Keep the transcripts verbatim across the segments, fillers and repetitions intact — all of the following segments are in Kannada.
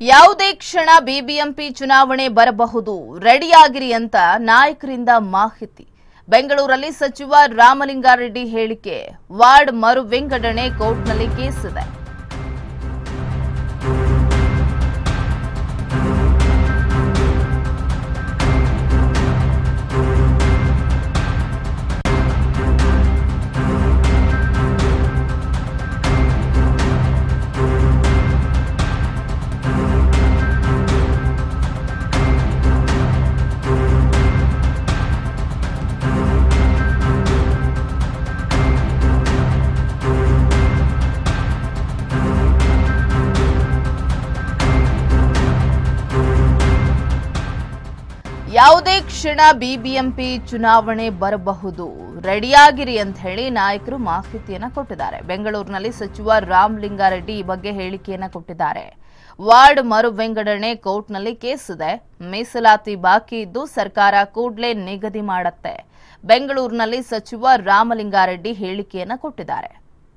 ಯಾವುದೇ ಕ್ಷಣ ಬಿಬಿಎಂಪಿ ಚುನಾವಣೆ ಬರಬಹುದು, ರೆಡಿಯಾಗಿರಿ ಅಂತ ನಾಯಕರಿಂದ ಮಾಹಿತಿ. ಬೆಂಗಳೂರಲ್ಲಿ ಸಚಿವ ರಾಮಲಿಂಗಾರೆಡ್ಡಿ ಹೇಳಿಕೆ, ವಾರ್ಡ್ ಮರು ವಿಂಗಡಣೆ ಕೋರ್ಟ್ನಲ್ಲಿ ಕೇಸಿದೆ. ಯಾವುದೇ ಕ್ಷಣ ಬಿಬಿಎಂಪಿ ಚುನಾವಣೆ ಬರಬಹುದು, ರೆಡಿಯಾಗಿರಿ ಅಂತ ಹೇಳಿ ನಾಯಕರು ಮಾಹಿತಿಯನ್ನ ಕೊಟ್ಟಿದ್ದಾರೆ. ಬೆಂಗಳೂರಿನಲ್ಲಿ ಸಚಿವ ರಾಮಲಿಂಗಾರೆಡ್ಡಿ ಈ ಬಗ್ಗೆ ಹೇಳಿಕೆಯನ್ನ ಕೊಟ್ಟಿದ್ದಾರೆ. ವಾರ್ಡ್ ಮರು ವಿಂಗಡಣೆ ಕೋರ್ಟ್ನಲ್ಲಿ ಕೇಸಿದೆ. ಮೀಸಲಾತಿ ಬಾಕಿ ಇದ್ದು ಸರ್ಕಾರ ಕೂಡಲೇ ನಿಗದಿ ಮಾಡುತ್ತೆ. ಬೆಂಗಳೂರಿನಲ್ಲಿ ಸಚಿವ ರಾಮಲಿಂಗಾರೆಡ್ಡಿ ಹೇಳಿಕೆಯನ್ನ ಕೊಟ್ಟಿದ್ದಾರೆ.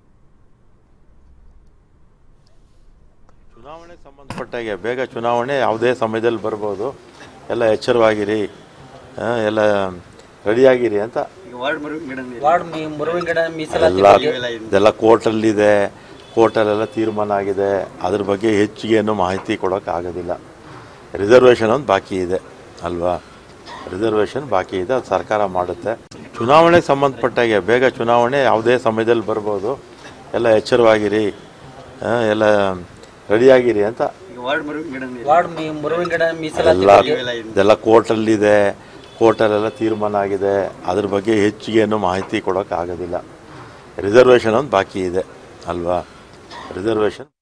ಚುನಾವಣೆ ಸಂಬಂಧಪಟ್ಟಾಗೆ ಬೇಗ ಚುನಾವಣೆ ಯಾವುದೇ ಸಮಯದಲ್ಲಿ ಬರಬಹುದು, ಎಲ್ಲ ಎಚ್ಚರವಾಗಿರಿ, ಎಲ್ಲ ರೆಡಿಯಾಗಿರಿ ಅಂತ ಇದೆಲ್ಲ ಕೋರ್ಟಲ್ಲಿದೆ. ಕೋರ್ಟಲ್ಲೆಲ್ಲ ತೀರ್ಮಾನ ಆಗಿದೆ. ಅದ್ರ ಬಗ್ಗೆ ಹೆಚ್ಚಿಗೆ ಏನು ಮಾಹಿತಿ ಕೊಡೋಕ್ಕಾಗೋದಿಲ್ಲ. ರಿಸರ್ವೇಷನ್ ಒಂದು ಬಾಕಿ ಇದೆ ಅಲ್ವಾ, ರಿಸರ್ವೇಷನ್ ಬಾಕಿ ಇದೆ, ಅದು ಸರ್ಕಾರ ಮಾಡುತ್ತೆ. ಚುನಾವಣೆಗೆ ಸಂಬಂಧಪಟ್ಟಾಗೆ ಬೇಗ ಚುನಾವಣೆ ಯಾವುದೇ ಸಮಯದಲ್ಲಿ ಬರ್ಬೋದು, ಎಲ್ಲ ಎಚ್ಚರವಾಗಿರಿ, ಎಲ್ಲ ರೆಡಿಯಾಗಿರಿ ಅಂತ ಇದೆಲ್ಲ ಕೋರ್ಟಲ್ಲಿದೆ. ಕೋರ್ಟಲ್ಲೆಲ್ಲ ತೀರ್ಮಾನ ಆಗಿದೆ. ಅದ್ರ ಬಗ್ಗೆ ಹೆಚ್ಚಿಗೆ ಏನು ಮಾಹಿತಿ ಕೊಡೋಕ್ಕಾಗೋದಿಲ್ಲ. ರಿಸರ್ವೇಷನ್ ಒಂದು ಬಾಕಿ ಇದೆ ಅಲ್ವಾ, ರಿಸರ್ವೇಷನ್